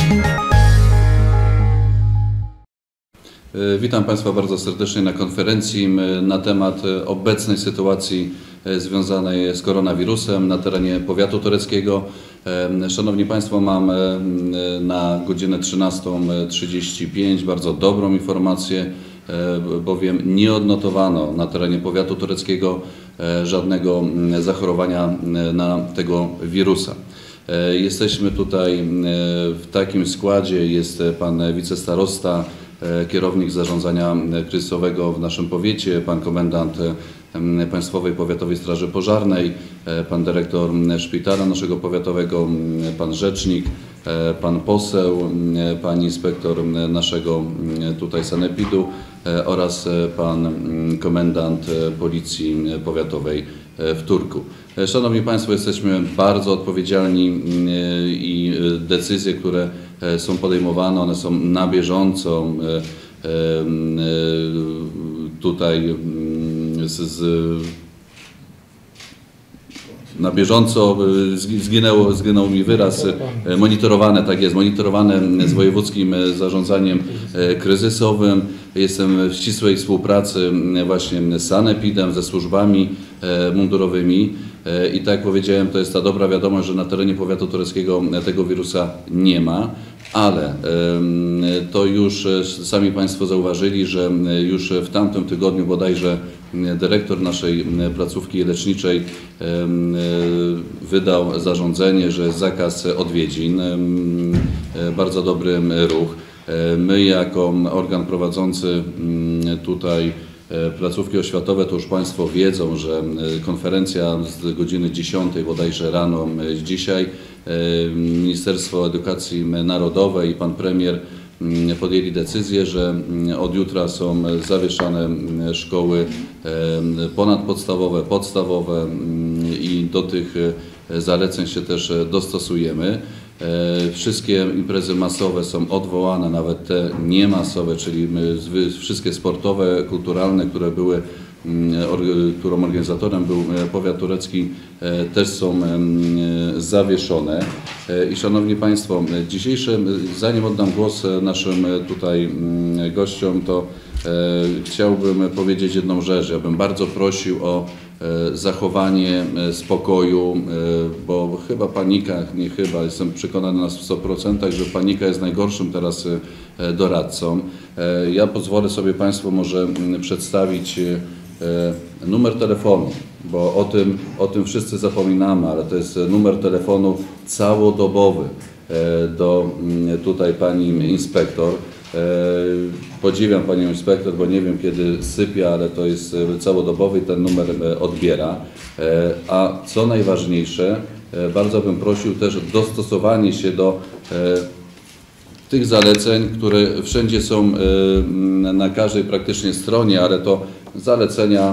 Witam Państwa bardzo serdecznie na konferencji na temat obecnej sytuacji związanej z koronawirusem na terenie powiatu toreckiego. Szanowni Państwo, mam na godzinę 13:35 bardzo dobrą informację, bowiem nie odnotowano na terenie powiatu toreckiego żadnego zachorowania na tego wirusa. Jesteśmy tutaj w takim składzie, jest pan wicestarosta, kierownik zarządzania kryzysowego w naszym powiecie, pan komendant Państwowej Powiatowej Straży Pożarnej, pan dyrektor szpitala naszego powiatowego, pan rzecznik, pan poseł, pani inspektor naszego tutaj sanepidu oraz pan komendant Policji Powiatowej w Turku. Szanowni Państwo, jesteśmy bardzo odpowiedzialni i decyzje, które są podejmowane, one są na bieżąco. Tutaj na bieżąco zginął mi wyraz, monitorowane, tak jest, monitorowane z wojewódzkim zarządzaniem kryzysowym. Jestem w ścisłej współpracy właśnie z sanepidem, ze służbami mundurowymi i tak jak powiedziałem, to jest ta dobra wiadomość, że na terenie powiatu toreckiego tego wirusa nie ma, ale to już sami Państwo zauważyli, że już w tamtym tygodniu bodajże dyrektor naszej placówki leczniczej wydał zarządzenie, że jest zakaz odwiedzin, bardzo dobry ruch. My jako organ prowadzący tutaj placówki oświatowe, to już Państwo wiedzą, że konferencja z godziny 10 bodajże rano dzisiaj, Ministerstwo Edukacji Narodowej i pan premier podjęli decyzję, że od jutra są zawieszane szkoły ponadpodstawowe, podstawowe i do tych zaleceń się też dostosujemy. Wszystkie imprezy masowe są odwołane, nawet te niemasowe, czyli wszystkie sportowe, kulturalne, które były, którą organizatorem był powiat turecki, też są zawieszone. I Szanowni Państwo, zanim oddam głos naszym tutaj gościom, to chciałbym powiedzieć jedną rzecz. Ja bym bardzo prosił o zachowanie spokoju, bo chyba panika, nie chyba, jestem przekonany na 100%, że panika jest najgorszym teraz doradcą. Ja pozwolę sobie Państwu może przedstawić numer telefonu, bo o tym wszyscy zapominamy, ale to jest numer telefonu całodobowy do tutaj pani inspektor. Podziwiam panią inspektor, bo nie wiem kiedy sypia, ale to jest całodobowy i ten numer odbiera. A co najważniejsze, bardzo bym prosił też o dostosowanie się do tych zaleceń, które wszędzie są na każdej praktycznie stronie, ale to zalecenia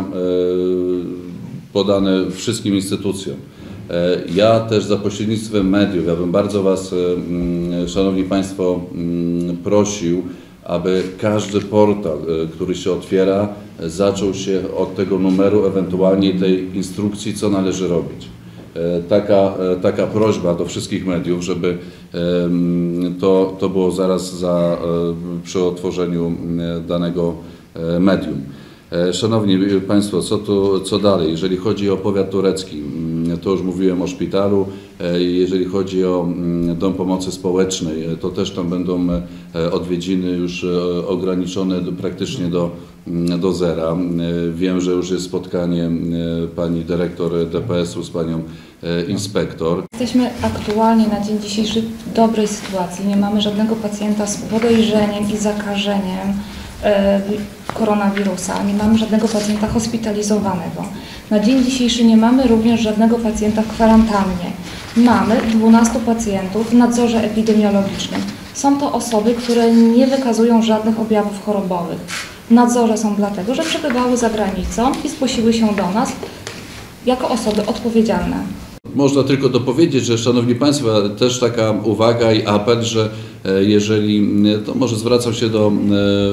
podane wszystkim instytucjom. Ja też za pośrednictwem mediów, ja bym bardzo Was, Szanowni Państwo, prosił, aby każdy portal, który się otwiera, zaczął się od tego numeru, ewentualnie tej instrukcji, co należy robić. Taka prośba do wszystkich mediów, żeby to było zaraz przy otworzeniu danego medium. Szanowni Państwo, co dalej? Jeżeli chodzi o powiat turecki, to już mówiłem o szpitalu. Jeżeli chodzi o Dom Pomocy Społecznej, to też tam będą odwiedziny już ograniczone praktycznie do zera. Wiem, że już jest spotkanie pani dyrektor DPS-u z panią inspektor. Jesteśmy aktualnie na dzień dzisiejszy w dobrej sytuacji. Nie mamy żadnego pacjenta z podejrzeniem i zakażeniem koronawirusa. Nie mamy żadnego pacjenta hospitalizowanego. Na dzień dzisiejszy nie mamy również żadnego pacjenta w kwarantannie. Mamy 12 pacjentów w nadzorze epidemiologicznym. Są to osoby, które nie wykazują żadnych objawów chorobowych. W nadzorze są dlatego, że przebywały za granicą i zgłosiły się do nas jako osoby odpowiedzialne. Można tylko dopowiedzieć, że Szanowni Państwo, też taka uwaga i apel, że jeżeli, to może zwracam się do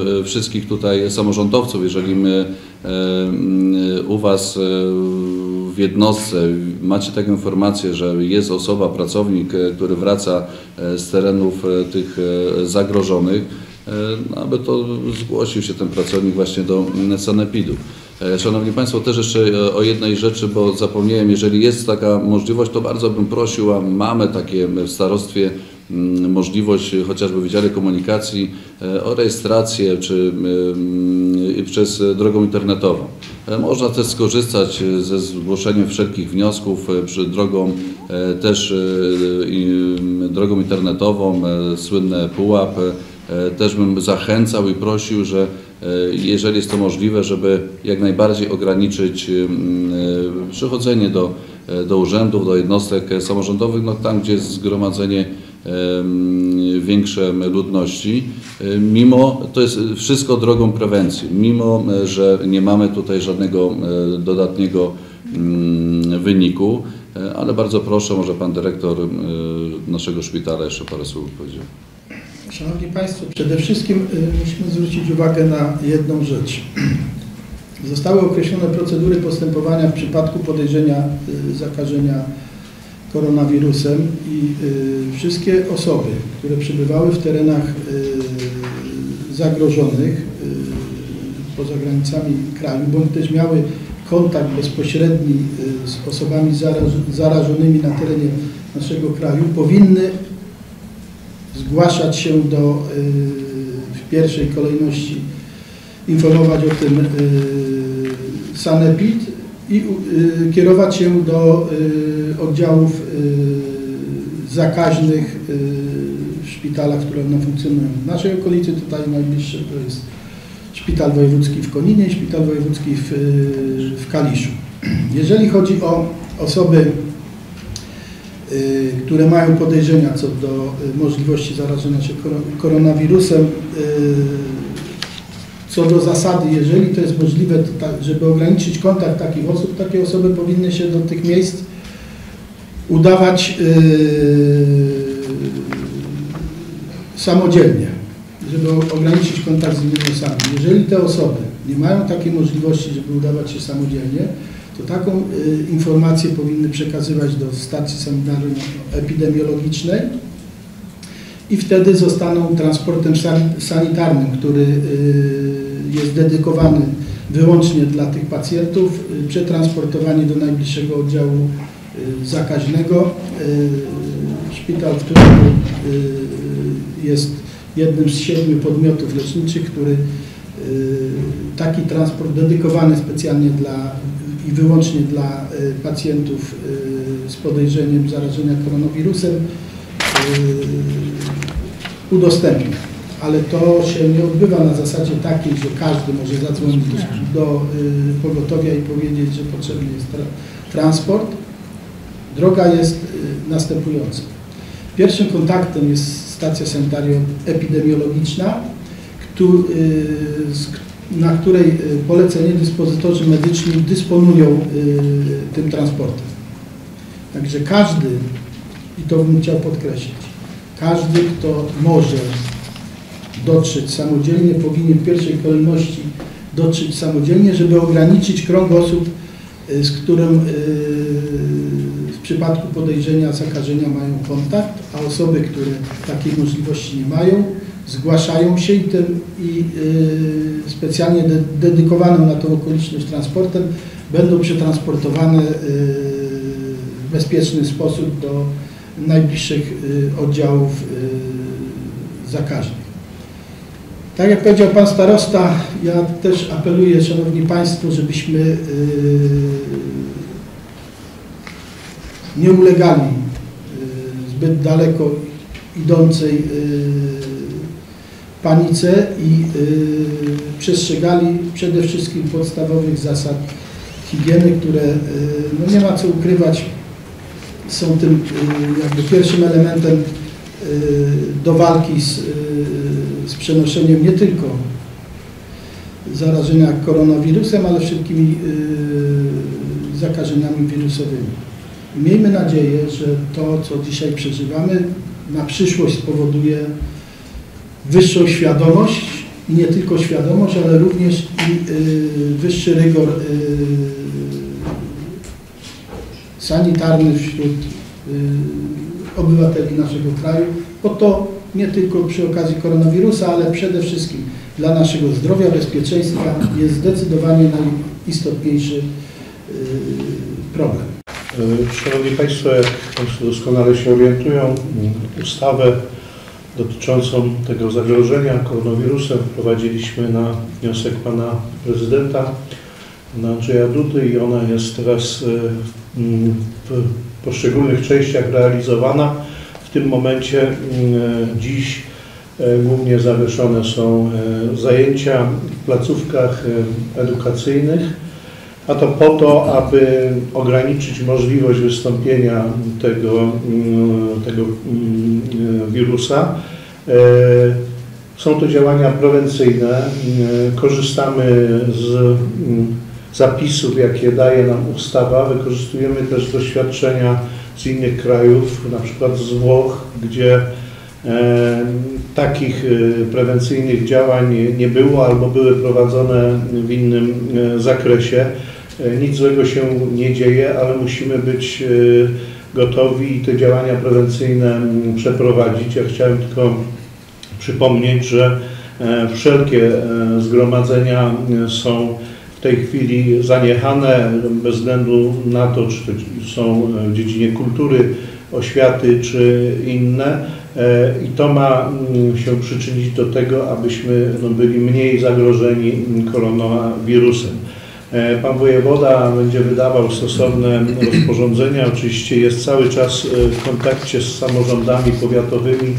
wszystkich tutaj samorządowców, jeżeli u Was w jednostce macie taką informację, że jest osoba, pracownik, który wraca z terenów tych zagrożonych, aby to zgłosił się ten pracownik właśnie do sanepidu. Szanowni Państwo, też jeszcze o jednej rzeczy, bo zapomniałem, jeżeli jest taka możliwość, to bardzo bym prosił, a mamy takie w starostwie możliwość, chociażby w Wydziale Komunikacji, o rejestrację czy przez drogą internetową. Można też skorzystać ze zgłoszeniem wszelkich wniosków drogą też drogą internetową, słynne PUAP. Też bym zachęcał i prosił, że jeżeli jest to możliwe, żeby jak najbardziej ograniczyć przychodzenie do urzędów, do jednostek samorządowych, no tam, gdzie jest zgromadzenie większe ludności, mimo, to jest wszystko drogą prewencji, mimo, że nie mamy tutaj żadnego dodatniego wyniku, ale bardzo proszę, może Pan Dyrektor naszego szpitala jeszcze parę słów powiedział. Szanowni Państwo, przede wszystkim musimy zwrócić uwagę na jedną rzecz. Zostały określone procedury postępowania w przypadku podejrzenia zakażenia koronawirusem i wszystkie osoby, które przebywały w terenach zagrożonych poza granicami kraju, bądź też miały kontakt bezpośredni z osobami zarażonymi na terenie naszego kraju, powinny zgłaszać się w pierwszej kolejności, informować o tym sanepid i kierować się do oddziałów zakaźnych w szpitalach, które funkcjonują w naszej okolicy. Tutaj najbliższy to jest Szpital Wojewódzki w Koninie i Szpital Wojewódzki w Kaliszu. Jeżeli chodzi o osoby, które mają podejrzenia co do możliwości zarażenia się koronawirusem, co do zasady, jeżeli to jest możliwe, to żeby ograniczyć kontakt takich osób, takie osoby powinny się do tych miejsc udawać samodzielnie, żeby ograniczyć kontakt z innymi osobami. Jeżeli te osoby nie mają takiej możliwości, żeby udawać się samodzielnie, to taką informację powinny przekazywać do stacji sanitarno-epidemiologicznej i wtedy zostaną transportem sanitarnym, który jest dedykowany wyłącznie dla tych pacjentów, przetransportowani do najbliższego oddziału zakaźnego. Szpital, w którym jest jednym z 7 podmiotów leczniczych, który taki transport dedykowany specjalnie i wyłącznie dla pacjentów z podejrzeniem zarażenia koronawirusem udostępnia. Ale to się nie odbywa na zasadzie takiej, że każdy może zadzwonić do pogotowia i powiedzieć, że potrzebny jest transport. Droga jest następująca. Pierwszym kontaktem jest stacja sanitario-epidemiologiczna, na której poleceni dyspozytorzy medyczni dysponują tym transportem. Także każdy, i to bym chciał podkreślić, każdy, kto może dotrzeć samodzielnie, powinien w pierwszej kolejności dotrzeć samodzielnie, żeby ograniczyć krąg osób, z którym w przypadku podejrzenia zakażenia mają kontakt, a osoby, które takiej możliwości nie mają, zgłaszają się i specjalnie dedykowanym na tą okoliczność transportem będą przetransportowane w bezpieczny sposób do najbliższych oddziałów zakaźnych. Tak jak powiedział Pan Starosta, ja też apeluję, Szanowni Państwo, żebyśmy nie ulegali zbyt daleko idącej panice i przestrzegali przede wszystkim podstawowych zasad higieny, które, no nie ma co ukrywać, są tym jakby pierwszym elementem do walki z przenoszeniem nie tylko zarażenia koronawirusem, ale wszelkimi zakażeniami wirusowymi. Miejmy nadzieję, że to, co dzisiaj przeżywamy, na przyszłość spowoduje wyższą świadomość i nie tylko świadomość, ale również i wyższy rygor sanitarny wśród obywateli naszego kraju, bo to nie tylko przy okazji koronawirusa, ale przede wszystkim dla naszego zdrowia, bezpieczeństwa jest zdecydowanie najistotniejszy problem. Szanowni Państwo, jak Państwo doskonale się orientują, ustawę dotyczącą tego zagrożenia koronawirusem wprowadziliśmy na wniosek pana prezydenta, pana Andrzeja Dudy, i ona jest teraz w poszczególnych częściach realizowana. W tym momencie dziś głównie zawieszone są zajęcia w placówkach edukacyjnych, a to po to, aby ograniczyć możliwość wystąpienia tego wirusa. Są to działania prewencyjne. Korzystamy z zapisów, jakie daje nam ustawa. Wykorzystujemy też doświadczenia z innych krajów, na przykład z Włoch, gdzie takich prewencyjnych działań nie było albo były prowadzone w innym zakresie. Nic złego się nie dzieje, ale musimy być gotowi i te działania prewencyjne przeprowadzić. Ja chciałem tylko przypomnieć, że wszelkie zgromadzenia są w tej chwili zaniechane bez względu na to, czy to są w dziedzinie kultury, oświaty czy inne, i to ma się przyczynić do tego, abyśmy byli mniej zagrożeni koronawirusem. Pan wojewoda będzie wydawał stosowne rozporządzenia. Oczywiście jest cały czas w kontakcie z samorządami powiatowymi,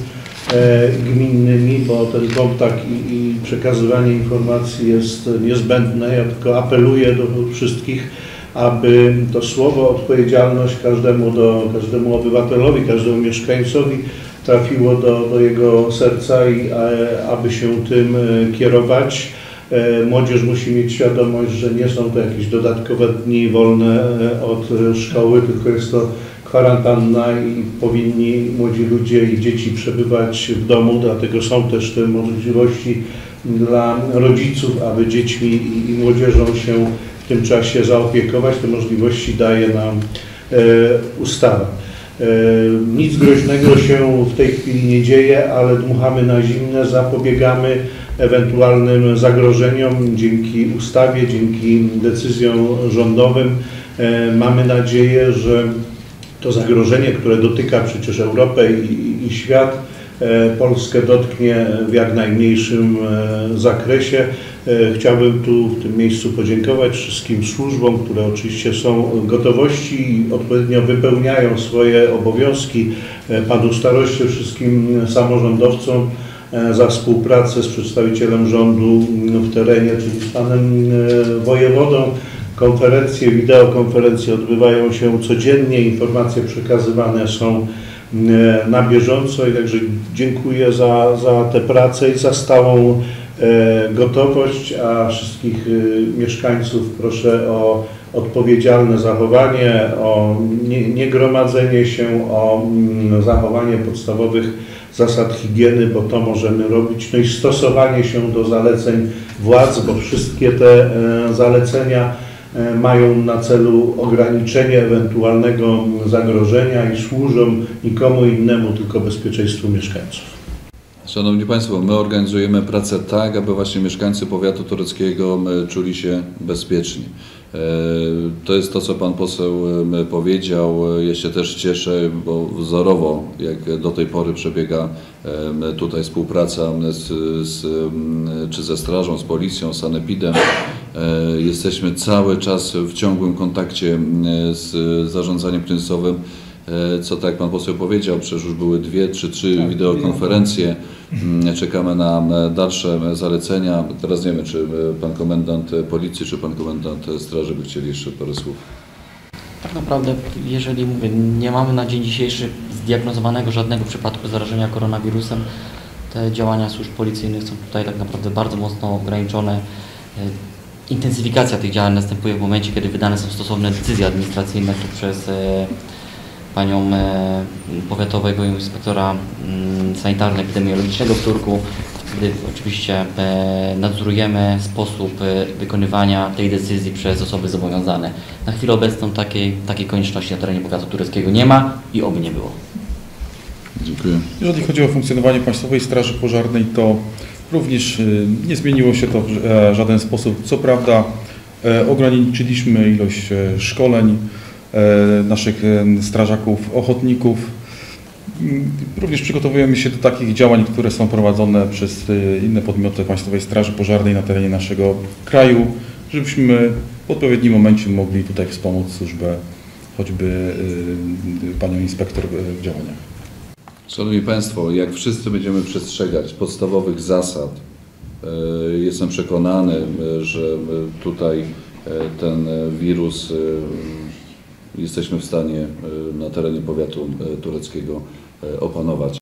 gminnymi, bo ten kontakt i przekazywanie informacji jest niezbędne. Ja tylko apeluję do wszystkich, aby to słowo odpowiedzialność każdemu obywatelowi, każdemu mieszkańcowi trafiło do jego serca i aby się tym kierować. Młodzież musi mieć świadomość, że nie są to jakieś dodatkowe dni wolne od szkoły, tylko jest to kwarantanna i powinni młodzi ludzie i dzieci przebywać w domu, dlatego są też te możliwości dla rodziców, aby dziećmi i młodzieżą się w tym czasie zaopiekować. Te możliwości daje nam ustawa. Nic groźnego się w tej chwili nie dzieje, ale dmuchamy na zimne, zapobiegamy ewentualnym zagrożeniom dzięki ustawie, dzięki decyzjom rządowym. Mamy nadzieję, że to zagrożenie, które dotyka przecież Europę i świat, Polskę dotknie w jak najmniejszym zakresie. Chciałbym tu w tym miejscu podziękować wszystkim służbom, które oczywiście są w gotowości i odpowiednio wypełniają swoje obowiązki, panu staroście, wszystkim samorządowcom za współpracę z przedstawicielem rządu w terenie, czyli z panem wojewodą. Konferencje, wideokonferencje odbywają się codziennie, informacje przekazywane są na bieżąco i także dziękuję za tę pracę i za stałą gotowość, a wszystkich mieszkańców proszę o odpowiedzialne zachowanie, o niegromadzenie się, o zachowanie podstawowych zasad higieny, bo to możemy robić, no i stosowanie się do zaleceń władz, bo wszystkie te zalecenia mają na celu ograniczenie ewentualnego zagrożenia i służą nikomu innemu, tylko bezpieczeństwu mieszkańców. Szanowni Państwo, my organizujemy pracę tak, aby właśnie mieszkańcy powiatu tureckiego czuli się bezpieczni. To jest to, co Pan poseł powiedział. Ja się też cieszę, bo wzorowo, jak do tej pory przebiega tutaj współpraca czy ze strażą, z policją, sanepidem. Jesteśmy cały czas w ciągłym kontakcie z zarządzaniem kryzysowym, co tak jak Pan poseł powiedział, przecież już były 2 czy 3 wideokonferencje. Czekamy na dalsze zalecenia. Teraz nie wiem, czy Pan komendant policji, czy Pan komendant straży by chcieli jeszcze parę słów. Tak naprawdę, jeżeli mówię, nie mamy na dzień dzisiejszy zdiagnozowanego żadnego przypadku zarażenia koronawirusem, te działania służb policyjnych są tutaj tak naprawdę bardzo mocno ograniczone. Intensyfikacja tych działań następuje w momencie, kiedy wydane są stosowne decyzje administracyjne tu przez panią powiatowego inspektora sanitarno-epidemiologicznego w Turku. gdy oczywiście nadzorujemy sposób wykonywania tej decyzji przez osoby zobowiązane. Na chwilę obecną takiej konieczności na terenie powiatu tureckiego nie ma i oby nie było. Dziękuję. Jeżeli chodzi o funkcjonowanie Państwowej Straży Pożarnej, to również nie zmieniło się to w żaden sposób. Co prawda ograniczyliśmy ilość szkoleń naszych strażaków, ochotników. Również przygotowujemy się do takich działań, które są prowadzone przez inne podmioty Państwowej Straży Pożarnej na terenie naszego kraju, żebyśmy w odpowiednim momencie mogli tutaj wspomóc służbę, choćby panią inspektor w działaniach. Szanowni Państwo, jak wszyscy będziemy przestrzegać podstawowych zasad, jestem przekonany, że tutaj ten wirus jesteśmy w stanie na terenie powiatu tureckiego opanować.